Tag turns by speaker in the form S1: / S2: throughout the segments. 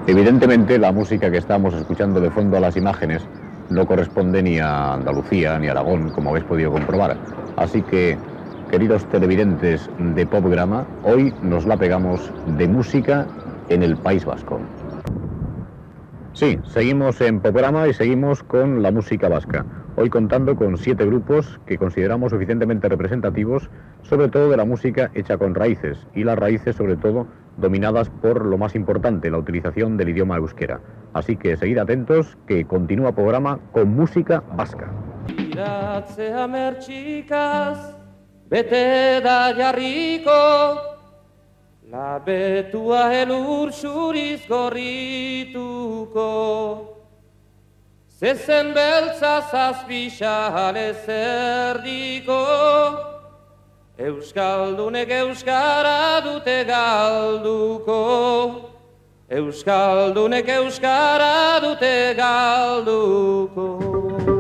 S1: Evidentemente, la música que estamos escuchando de fondo a las imágenes no corresponde ni a Andalucía ni a Aragón, como habéis podido comprobar. Así que, queridos televidentes de Popgrama, hoy nos la pegamos de música en el País Vasco. Sí, seguimos en Popgrama y seguimos con la música vasca. Hoy contando con 7 grupos que consideramos suficientemente representativos, sobre todo de la música hecha con raíces, y las raíces sobre todo dominadas por lo más importante, la utilización del idioma euskera. Así que seguid atentos, que continúa Popgrama con música vasca.
S2: La betua elur xuriz gorrituko, zezen beltza zazpixale zerdiko, Euskaldunek euskara dute galduko, Euskaldunek euskara dute galduko.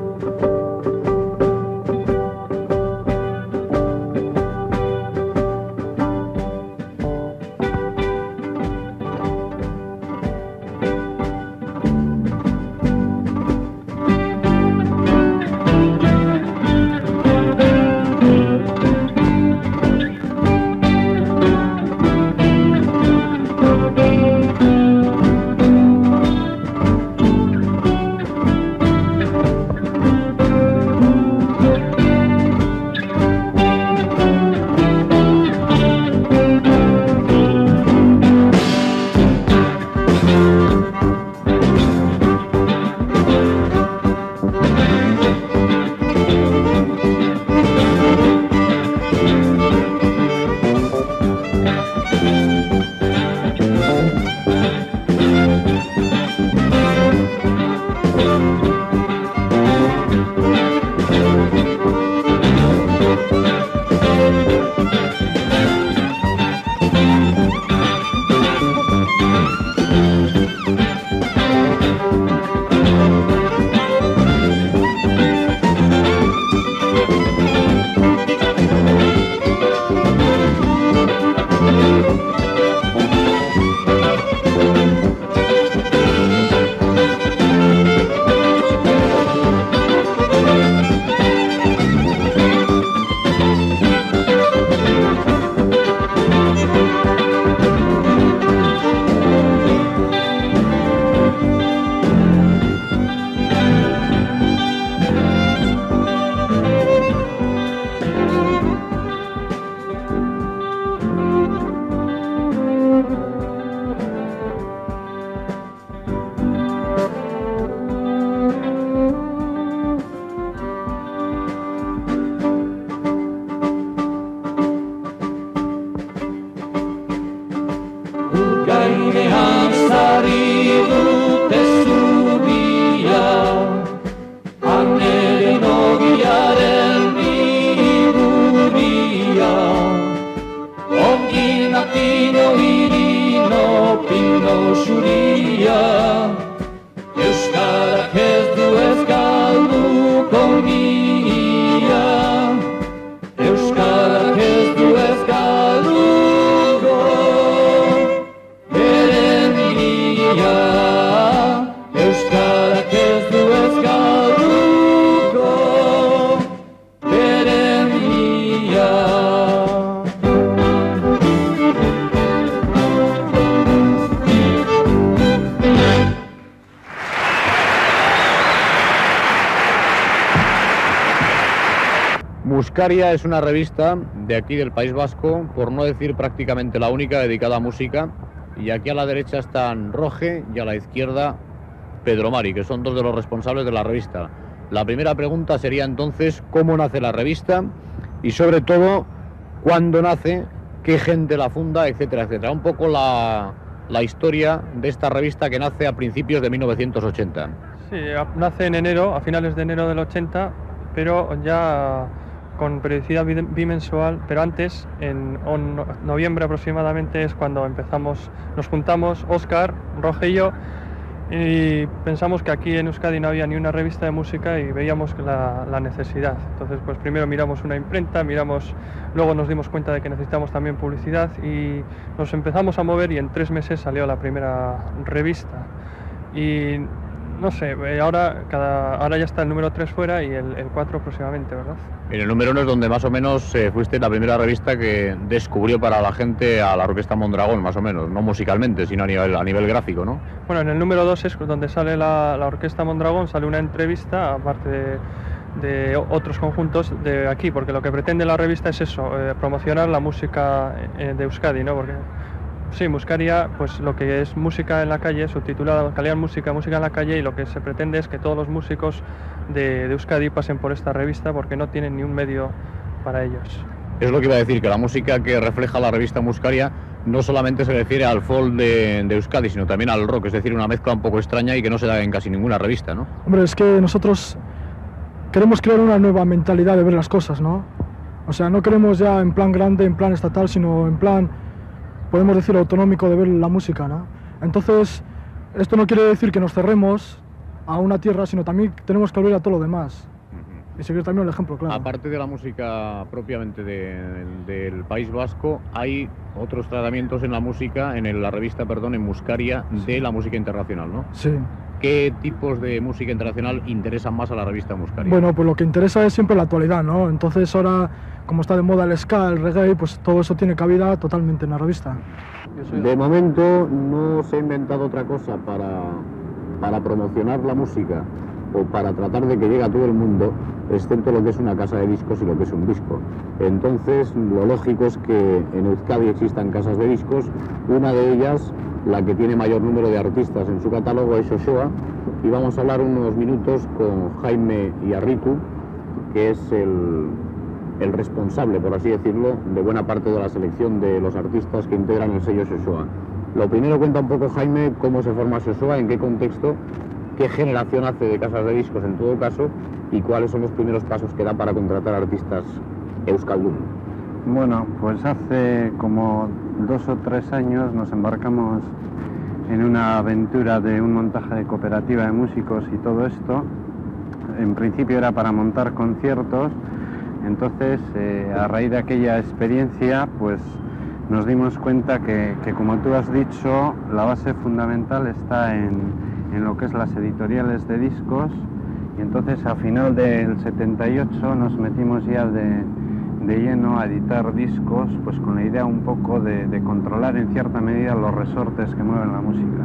S1: Muscaria es una revista de aquí del País Vasco, por no decir prácticamente la única dedicada a música, y aquí a la derecha están Roge y a la izquierda Pedro Mari, que son dos de los responsables de la revista. La primera pregunta sería entonces cómo nace la revista y sobre todo cuándo nace, qué gente la funda, etcétera, etcétera. Un poco la historia de esta revista que nace a principios de 1980.
S3: Sí, nace en enero, a finales de enero del 80, pero ya con periodicidad bimensual, pero antes, en noviembre aproximadamente, es cuando empezamos, nos juntamos, Óscar, Roge y yo, y pensamos que aquí en Euskadi no había ni una revista de música y veíamos la necesidad. Entonces, pues primero miramos una imprenta, luego nos dimos cuenta de que necesitamos también publicidad y nos empezamos a mover y en 3 meses salió la primera revista. Y no sé, ahora ya está el número 3 fuera y el 4 próximamente, ¿verdad?
S1: En el número 1 es donde más o menos fuiste la primera revista que descubrió para la gente a la Orquesta Mondragón, más o menos, no musicalmente, sino a nivel gráfico, ¿no?
S3: Bueno, en el número 2 es donde sale la Orquesta Mondragón, sale una entrevista, aparte de otros conjuntos de aquí, porque lo que pretende la revista es eso, promocionar la música de Euskadi, ¿no? Porque sí, Muscaria, pues lo que es música en la calle, subtitulada Calidad Música, música en la calle, y lo que se pretende es que todos los músicos de Euskadi pasen por esta revista porque no tienen ni un medio para ellos.
S1: Es lo que iba a decir, que la música que refleja la revista Muscaria no solamente se refiere al folk de Euskadi, sino también al rock, es decir, una mezcla un poco extraña y que no se da en casi ninguna revista, ¿no?
S4: Hombre, es que nosotros queremos crear una nueva mentalidad de ver las cosas, ¿no? O sea, no queremos ya en plan grande, en plan estatal, sino en plan, podemos decir, autonómico de ver la música, ¿no? Entonces, esto no quiere decir que nos cerremos a una tierra, sino también tenemos que abrir a todo lo demás. Y seguir también el ejemplo, claro.
S1: Aparte de la música propiamente del País Vasco, hay otros tratamientos en la música, en la revista, perdón, en Muscaria, de la música internacional, ¿no?
S4: Sí.
S1: ¿Qué tipos de música internacional interesan más a la revista Muscaria?
S4: Bueno, pues lo que interesa es siempre la actualidad, ¿no? Entonces ahora, como está de moda el ska, el reggae, pues todo eso tiene cabida totalmente en la revista.
S1: De momento no se ha inventado otra cosa para promocionar la música o para tratar de que llegue a todo el mundo, excepto lo que es una casa de discos y lo que es un disco. Entonces, lo lógico es que en Euskadi existan casas de discos. Una de ellas, la que tiene mayor número de artistas en su catálogo, es Xoxoa, y vamos a hablar unos minutos con Jaime Iarritu, que es el responsable, por así decirlo, de buena parte de la selección de los artistas que integran el sello Xoxoa. Lo primero, cuenta un poco, Jaime, cómo se forma Xoxoa, en qué contexto, qué generación hace de casas de discos en todo caso, y cuáles son los primeros pasos que da para contratar artistas euskaldun.
S5: Bueno, pues hace como 2 o 3 años nos embarcamos en una aventura de un montaje de cooperativa de músicos y todo esto. En principio era para montar conciertos, entonces a raíz de aquella experiencia pues nos dimos cuenta que como tú has dicho, la base fundamental está en lo que es las editoriales de discos, y entonces a final del 78 nos metimos ya de lleno a editar discos, pues con la idea un poco de controlar en cierta medida los resortes que mueven la música.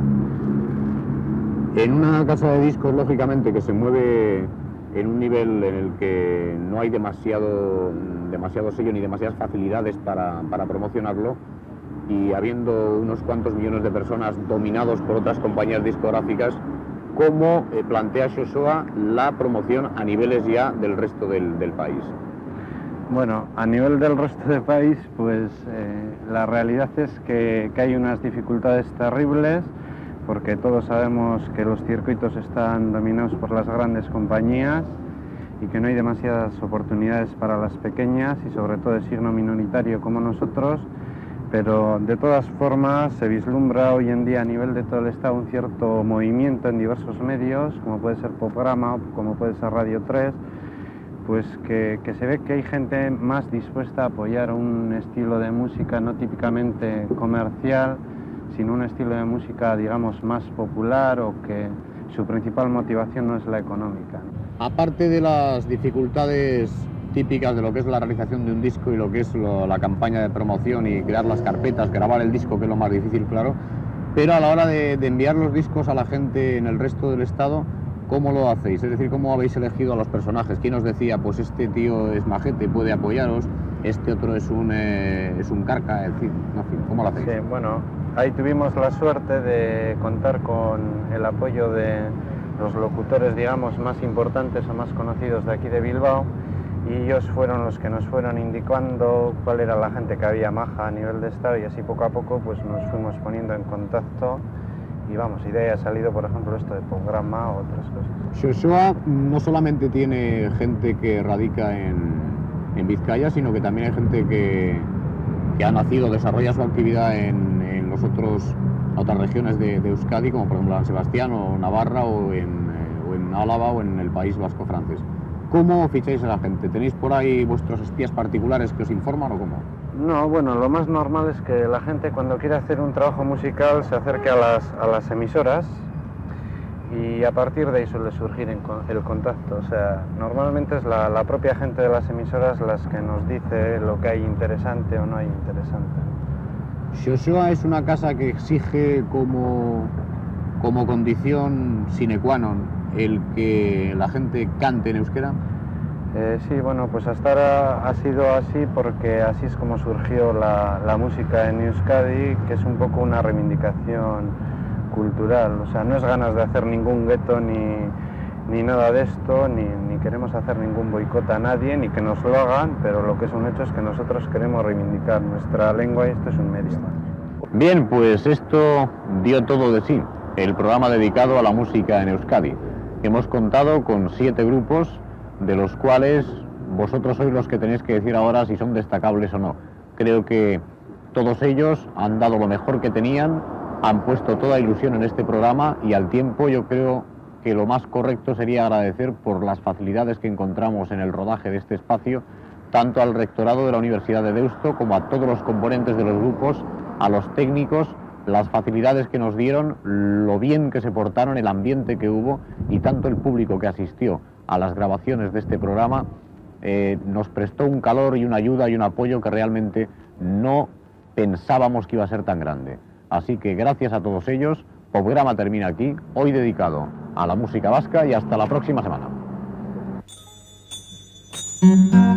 S1: En una casa de discos, lógicamente, que se mueve en un nivel en el que no hay demasiado sello ni demasiadas facilidades para promocionarlo, y habiendo unos cuantos millones de personas dominados por otras compañías discográficas, ¿cómo plantea Xoxoa la promoción a niveles ya del resto del país?
S5: Bueno, a nivel del resto del país, pues la realidad es que hay unas dificultades terribles, porque todos sabemos que los circuitos están dominados por las grandes compañías y que no hay demasiadas oportunidades para las pequeñas y sobre todo de signo minoritario como nosotros, pero de todas formas se vislumbra hoy en día a nivel de todo el Estado un cierto movimiento en diversos medios, como puede ser Popgrama, como puede ser Radio 3, pues que se ve que hay gente más dispuesta a apoyar un estilo de música no típicamente comercial, sino un estilo de música, digamos, más popular, o que su principal motivación no es la económica.
S1: Aparte de las dificultades típicas de lo que es la realización de un disco y lo que es la campaña de promoción y crear las carpetas, grabar el disco, que es lo más difícil, claro, pero a la hora de enviar los discos a la gente en el resto del Estado, ¿cómo lo hacéis? Es decir, ¿cómo habéis elegido a los personajes? ¿Quién os decía, pues este tío es majete, puede apoyaros, este otro es un carca, en fin, ¿cómo lo hacéis?
S5: Sí, bueno, ahí tuvimos la suerte de contar con el apoyo de los locutores, digamos, más importantes o más conocidos de aquí de Bilbao, y ellos fueron los que nos fueron indicando cuál era la gente que había maja a nivel de Estado, y así poco a poco pues nos fuimos poniendo en contacto, y vamos, y de ahí ha salido, por ejemplo, esto de Popgrama o otras cosas.
S1: Xoxoa no solamente tiene gente que radica en Vizcaya, sino que también hay gente que ha nacido, desarrolla su actividad en los otros otras regiones de Euskadi, como por ejemplo San Sebastián o Navarra o en Álava o en el País Vasco francés. ¿Cómo ficháis a la gente? ¿Tenéis por ahí vuestros espías particulares que os informan o cómo?
S5: No, bueno, lo más normal es que la gente cuando quiere hacer un trabajo musical se acerque a las emisoras y a partir de ahí suele surgir el contacto. O sea, normalmente es la propia gente de las emisoras las que nos dice lo que hay interesante o no hay interesante.
S1: Xoxoa es una casa que exige como condición sine qua non el que la gente cante en euskera.
S5: Sí, bueno, pues hasta ahora ha sido así porque así es como surgió la música en Euskadi, que es un poco una reivindicación cultural. O sea, no es ganas de hacer ningún gueto ni nada de esto, ni queremos hacer ningún boicot a nadie, ni que nos lo hagan, pero lo que es un hecho es que nosotros queremos reivindicar nuestra lengua y esto es un mérito.
S1: Bien, pues esto dio todo de sí, el programa dedicado a la música en Euskadi. Hemos contado con 7 grupos, de los cuales vosotros sois los que tenéis que decir ahora si son destacables o no. Creo que todos ellos han dado lo mejor que tenían, han puesto toda ilusión en este programa y al tiempo yo creo que lo más correcto sería agradecer por las facilidades que encontramos en el rodaje de este espacio, tanto al rectorado de la Universidad de Deusto como a todos los componentes de los grupos, a los técnicos, las facilidades que nos dieron, lo bien que se portaron, el ambiente que hubo y tanto el público que asistió a las grabaciones de este programa nos prestó un calor y una ayuda y un apoyo que realmente no pensábamos que iba a ser tan grande. Así que gracias a todos ellos, Popgrama termina aquí, hoy dedicado a la música vasca y hasta la próxima semana.